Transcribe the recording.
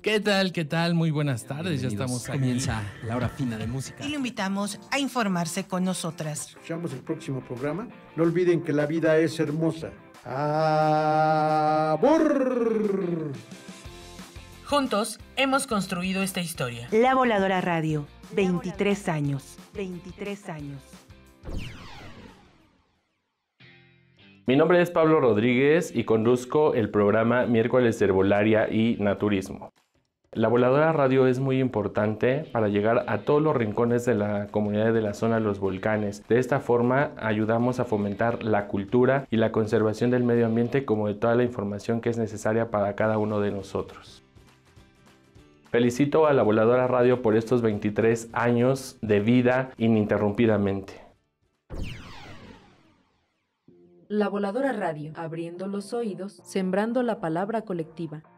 ¿Qué tal? ¿Qué tal? Muy buenas tardes, ya Bienvenidos. estamos aquí. Comienza la hora fina de música. Y lo invitamos a informarse con nosotras. Escuchamos el próximo programa. No olviden que la vida es hermosa. ¡Abur! Juntos hemos construido esta historia. La Voladora Radio, 23 años. 23 años. Mi nombre es Pablo Rodríguez y conduzco el programa Miércoles de Herbolaria y Naturismo. La Voladora Radio es muy importante para llegar a todos los rincones de la comunidad de la zona de los volcanes. De esta forma ayudamos a fomentar la cultura y la conservación del medio ambiente, como de toda la información que es necesaria para cada uno de nosotros. Felicito a la Voladora Radio por estos 23 años de vida ininterrumpidamente. La Voladora Radio, abriendo los oídos, sembrando la palabra colectiva.